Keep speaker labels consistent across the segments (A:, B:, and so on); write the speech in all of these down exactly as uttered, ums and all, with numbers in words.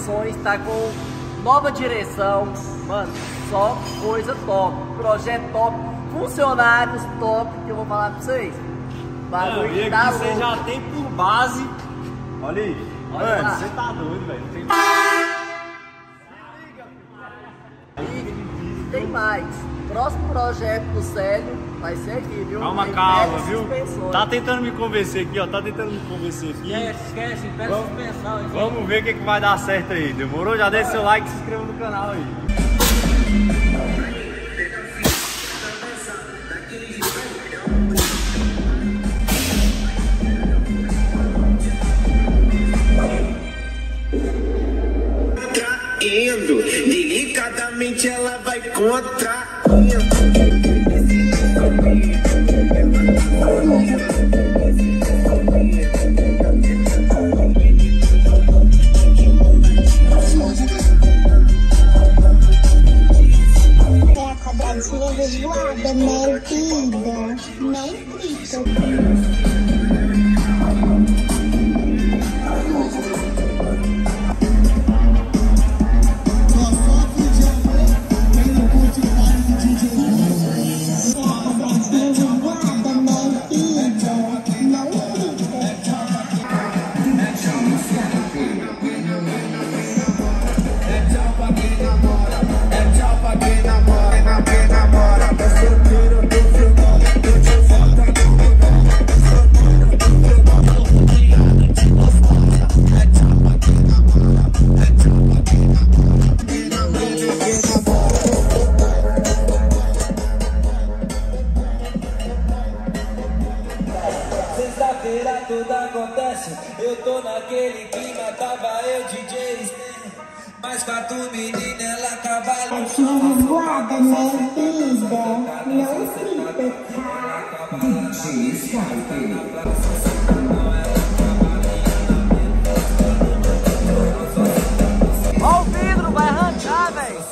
A: Suspensões tá com nova direção, mano, só coisa top, projeto top, funcionários top, que eu vou falar pra vocês.
B: Bagulho que tá louco. Você já tem por base, olha aí,
A: olha
B: mano,
A: lá.
B: Você tá doido, velho, não tem...
A: E tem mais, próximo projeto do Célio vai ser aqui, viu?
B: Calma,
A: tem
B: calma, viu?
A: Suspensões.
B: Tá tentando me convencer aqui, ó, tá tentando me convencer aqui.
A: Esquece, esquece, pega suspensão. Hein?
B: Vamos ver o que, que vai dar certo aí, demorou? Já deixa seu like e se inscreva no canal aí.
C: Indo, delicadamente ela vai contraindo.
D: É a quadradinha revoada, né, vida? Não fica.
E: Sexta-feira tudo acontece, eu tô naquele clima, tava eu, D J, mais quatro meninas, ela trabalha.
D: É que revoada, né, vida? Não fica. D J Skype.
A: Ó o vidro, vai arrancar, velho.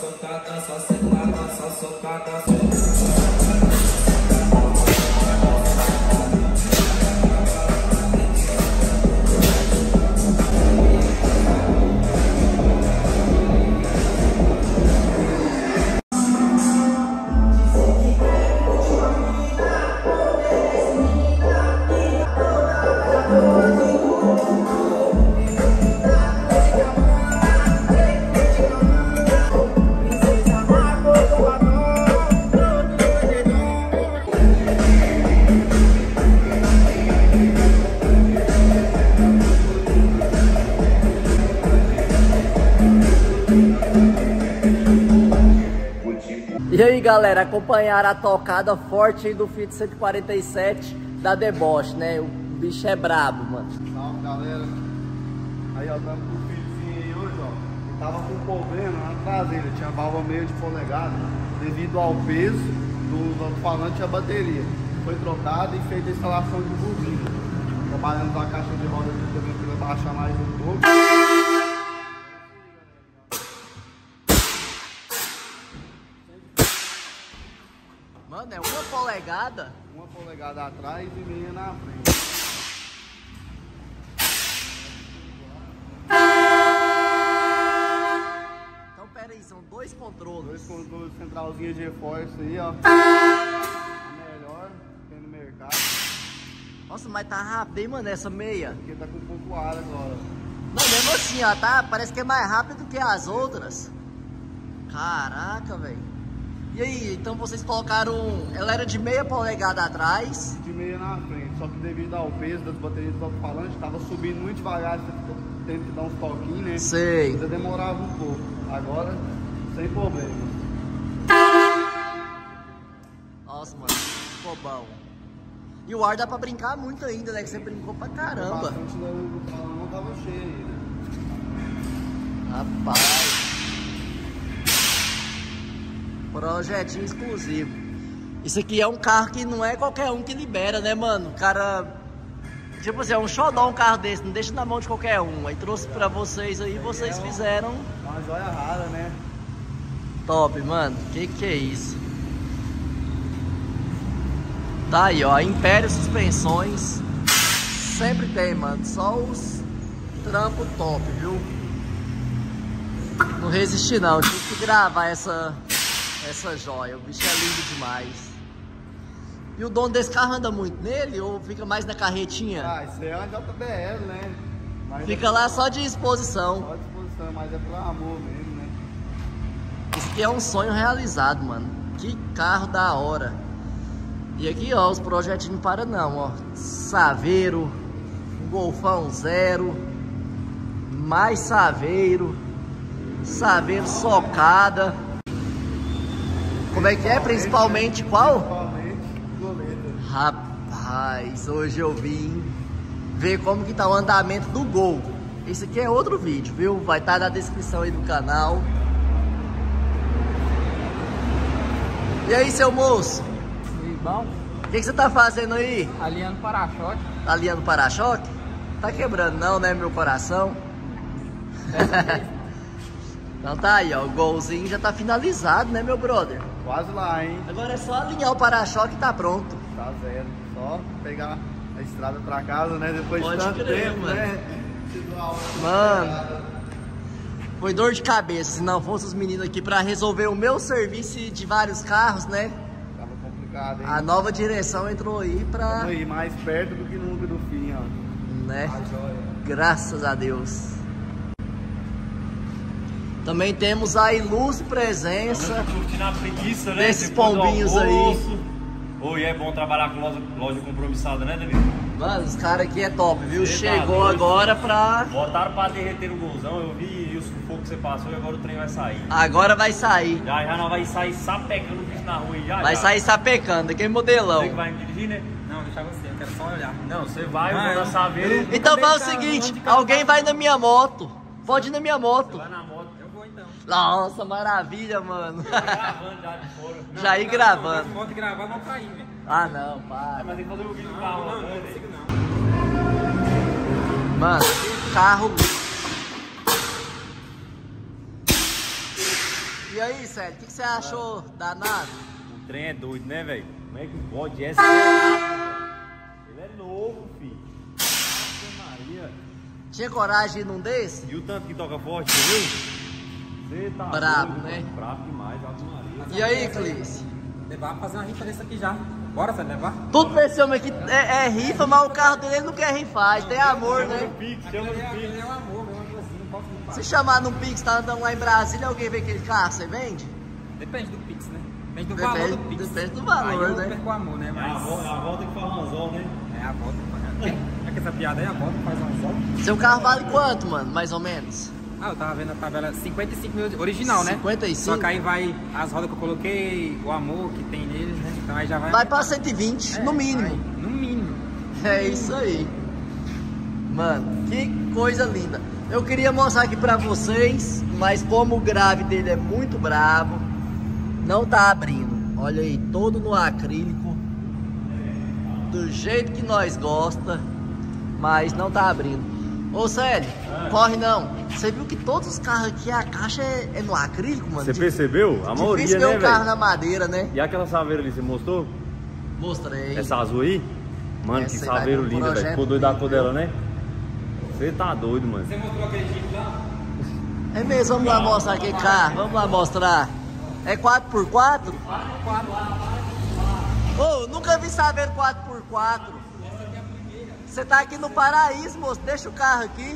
A: E aí galera, acompanharam a tocada forte aí do Fit cento e quarenta e sete da Deboche, né? O bicho é brabo, mano.
F: Salve galera. Aí ó, estamos com o filhozinho aí hoje, ó. Ele tava com um problema na traseira, tinha válvula meio de polegada, devido ao peso do alto-falante e a bateria. Foi trocado e feita a instalação de buzina. Trabalhando com a caixa de roda aqui também para baixar mais um pouco.
A: Mano, é uma polegada?
F: Uma polegada atrás e meia na frente.
A: Então pera aí, são dois controles.
F: Dois controles, centralzinha de reforço aí, ó. A melhor que tem no mercado.
A: Nossa, mas tá rápido, hein, mano, essa meia?
F: Porque tá com um pouco ar agora.
A: Não, mesmo assim, ó, tá? Parece que é mais rápido que as outras. Caraca, velho. E aí, então vocês colocaram... Ela era de meia polegada atrás.
F: De meia na frente, só que devido ao peso das baterias do alto-falante, tava subindo muito devagar, tendo que dar uns toquinhos, né?
A: Sei.
F: Ainda demorava um pouco. Agora, sem problema.
A: Nossa, mano, ficou bom. E o ar dá pra brincar muito ainda, né? Que você brincou pra caramba.
F: Bastante não tava cheio ainda.
A: Rapaz. Projetinho exclusivo. Isso aqui é um carro que não é qualquer um que libera, né, mano? O cara... Tipo assim, é um xodó um carro desse, não deixa na mão de qualquer um. Aí trouxe pra vocês aí, vocês fizeram...
F: Uma joia rara, né?
A: Top, mano. Que que é isso? Tá aí, ó. Império Suspensões. Sempre tem, mano. Só os trampos top, viu? Não resisti não, tive que gravar essa, essa joia. O bicho é lindo demais. E o dono desse carro anda muito nele ou fica mais na carretinha?
F: Ah, isso aí é uma J B L, né? Mas
A: Fica
F: é
A: lá só de exposição.
F: Só de exposição, mas é pelo amor mesmo, né?
A: Isso aqui é um sonho realizado, mano. Que carro da hora. E aqui, ó, os projetinhos não param não, ó. Saveiro, um Golfão zero, mais Saveiro, Saveiro socada. Como é que é? Principalmente qual?
F: Principalmente goleta.
A: Rapaz, hoje eu vim ver como que tá o andamento do Gol. Esse aqui é outro vídeo, viu? Vai estar na descrição aí do canal. E aí, seu moço?
G: Bom,
A: O que, que você tá fazendo aí?
G: alinhando para-choque.
A: Tá alinhando o para-choque? Tá quebrando não, né, meu coração? Então tá aí, ó, o golzinho já tá finalizado, né, meu brother?
F: Quase lá, hein?
A: Agora é só alinhar o para-choque e tá pronto.
F: Tá zero. Só pegar a estrada pra casa, né? Depois
A: Pode
F: de tanto
A: crer,
F: tempo,
A: mano.
F: né?
A: Mano, foi dor de cabeça, se não fosse os meninos aqui pra resolver o meu serviço de vários carros, né?
F: Tava complicado, hein?
A: A nova direção entrou aí pra,
F: Vamos ir mais perto do que nunca do fim, ó.
A: né? Graças a Deus. Também temos a ilustre presença
B: Curtindo a preguiça, né?
A: desses
B: Depois do
A: pombinhos aí.
B: almoço. Oi, é bom trabalhar com loja, loja compromissada, né, David?
A: Mano, os caras aqui é top, viu?
B: Você tá
A: Chegou
B: doido.
A: agora pra...
B: Botaram pra derreter o golzão, eu vi o sufoco que você passou e agora o trem vai sair.
A: Agora vai sair.
B: Já já nós vai sair sapecando o bicho na rua e já
A: Vai
B: já.
A: sair sapecando, aquele modelão.
B: Você que vai me dirigir, né?
G: Não, deixa você, eu quero só olhar.
B: Não, você vai, eu
G: Ah,
B: vou
G: eu-
B: na Saveiro.
A: Então
G: Também
A: faz o
G: tá
A: seguinte,
G: onde cada
A: alguém
G: carro
A: vai na minha moto. Pode ir na minha moto.
B: Vai na moto.
G: Eu vou então.
A: Nossa, maravilha, mano.
B: Gravando já de fora.
A: Já ir gravando.
G: Se moto gravar, não cair, velho.
A: Ah, não, para.
B: Mas tem que fazer o vídeo do carro.
G: Não, não,
B: né?
G: não consigo não.
A: Mano, que carro. E aí, Célio, o que, que você achou da nave?
B: O trem é doido, né, velho? Como é que pode? Essa é rápido, ele é novo, filho. Ave Maria.
A: Tinha coragem de ir num desse?
B: E o tanto que toca forte, você viu? Você tá
A: Brabo,
B: doido,
A: né?
B: mano. Brabo demais, Ave Maria.
A: E aí, Clis?
G: Levar pra fazer uma rifa desse aqui já. Bora, você levar?
A: Tudo desse homem aqui é, é rifa, mas o carro dele ele não quer rifar, ele tem amor, né?
B: Pix,
G: Aquele
B: chama
G: é,
B: no
G: aquele
B: Pix.
G: é um amor, meu amor assim, não posso rifar.
A: Se chamar num Pix, tá andando lá em Brasília, alguém vê aquele carro, você vende?
G: Depende do Pix, né? Depende do
A: Depende-
G: valor do Pix.
A: depende do valor,
G: Aí eu
A: né?
G: perco o amor, né?
B: É a,
G: Mas...
B: vo- a volta que faz um anzol, né?
G: É a volta. É que essa piada aí, a volta faz uma volta.
A: Seu carro vale quanto, mano, mais ou menos?
G: Ah, eu tava vendo a tabela cinquenta e cinco mil, original, né?
A: cinquenta e cinco?
G: Só que aí vai as rodas que eu coloquei, o amor que tem neles, né? Então aí já vai...
A: Vai pra cento e vinte,
G: É,
A: no mínimo.
G: vai, no mínimo.
A: É isso aí. Mano, que coisa linda. Eu queria mostrar aqui pra vocês, mas como o grave dele é muito brabo, não tá abrindo. Olha aí, todo no acrílico, do jeito que nós gosta, mas não tá abrindo. Ô Célio, corre não. Você viu que todos os carros aqui, a caixa é, é no acrílico, mano?
B: Você
A: Di-
B: percebeu? A maioria,
A: Difícil ver
B: né,
A: um carro
B: velho?
A: na madeira, né?
B: E aquela saveira ali, você mostrou?
A: Mostrei.
B: Essa azul aí? Mano,
A: Essa
B: que
A: aí vai
B: saveiro
A: pro
B: lindo, velho.
A: projeto
B: Ficou doido da
A: dele,
B: cor
A: viu?
B: dela, né? Você tá doido, mano.
G: Você mostrou aquele Jeep lá?
A: É mesmo, vamos lá mostrar aqui carro, vamos lá mostrar. É quatro por quatro? Ô, nunca vi saber quatro por quatro. Você tá aqui no paraíso, moço, deixa o carro aqui.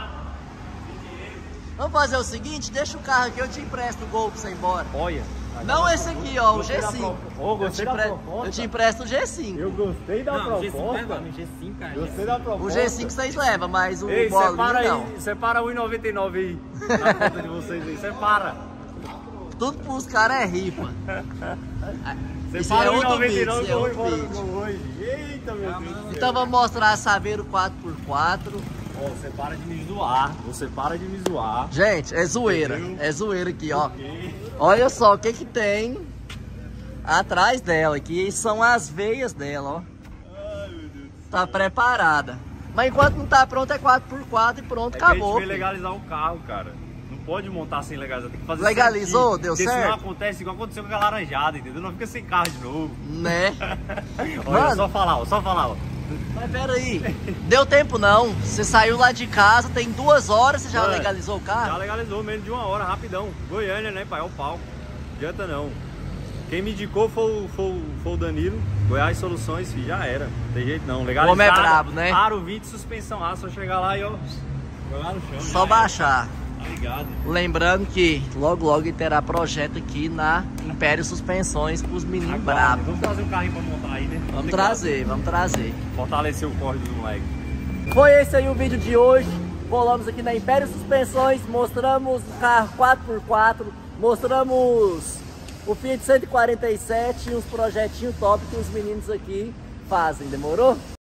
A: Vamos fazer o seguinte, deixa o carro aqui, eu te empresto o Gol pra você ir embora.
B: Olha.
A: Não esse aqui, ó, o
B: Gostei
A: G
B: da
A: cinco.
B: pro- Ô,
A: Eu te,
B: gostei da
A: empre-
B: proposta.
A: eu te empresto o G cinco.
B: Eu gostei da
G: Não, G cinco vai,
B: proposta.
G: mano. G cinco, cara.
B: Gostei da
A: O
B: proposta.
A: G cinco vocês levam, mas o
B: Ei,
A: bolinho
B: separa
A: não.
B: aí, separa um e noventa e nove aí, na conta de vocês aí, separa.
A: Tudo pros caras é rifa. Esse
B: Separa
A: é
B: um e
A: outro
B: noventa e
A: vídeo,
B: nove
A: esse
B: que
A: é
B: eu vou
A: outro
B: embora do
A: vídeo.
B: gol hoje. Eita, meu Deus do céu.
A: Então vamos mostrar a Saveiro quatro por quatro.
B: Ó, você para de me zoar, você para de me zoar.
A: Gente, é zoeira.
B: Entendeu?
A: É zoeira aqui, ó. Olha só o que que tem atrás dela. Aqui são as veias dela, ó. Tá preparada. Mas enquanto não tá pronto é quatro por quatro e pronto,
B: É que a
A: acabou.
B: gente veio
A: filho.
B: legalizar o carro, cara. Não pode montar sem legalizar, tem que fazer
A: Legalizou?
B: certinho.
A: Deu
B: Porque
A: certo?
B: senão acontece igual aconteceu com a laranjada, entendeu? Não fica sem carro de novo.
A: Né?
B: Olha,
A: Mano.
B: só falar, ó, só falar, ó.
A: Mas peraí, deu tempo não. Você saiu lá de casa, tem duas horas, você já
B: Mano,
A: legalizou o carro?
B: Já legalizou, menos de uma hora, rapidão. Goiânia, né, pai? É o palco. Não adianta não. Quem me indicou foi, o- foi, o- foi o Danilo. Goiás Soluções, filho, já era. Não tem jeito não. Legalizado.
A: O homem é brabo, né?
B: Aro vinte, suspensão A, só chegar lá e ó. Jogar no chão.
A: Só
B: já
A: baixar.
B: era. Tá ligado?
A: Lembrando que logo logo terá projeto aqui na Império Suspensões pros meninos
B: Aguarde.
A: bravos.
B: Vamos trazer um carrinho pra montar aí, né?
A: Vamos
B: Tem
A: trazer, vamos trazer.
B: que Fortalecer o corre dos moleques.
A: Foi esse aí o vídeo de hoje. Colamos aqui na Império Suspensões, mostramos o carro quatro por quatro, mostramos o Fiat cento e quarenta e sete e uns projetinhos top que os meninos aqui fazem. Demorou?